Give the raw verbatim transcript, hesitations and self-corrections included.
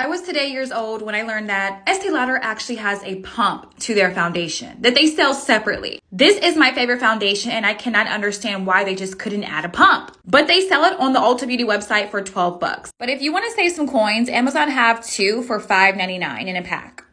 I was today years old when I learned that Estee Lauder actually has a pump to their foundation that they sell separately. This is my favorite foundation and I cannot understand why they just couldn't add a pump. But they sell it on the Ulta Beauty website for twelve bucks. But if you want to save some coins, Amazon have two for five ninety-nine in a pack.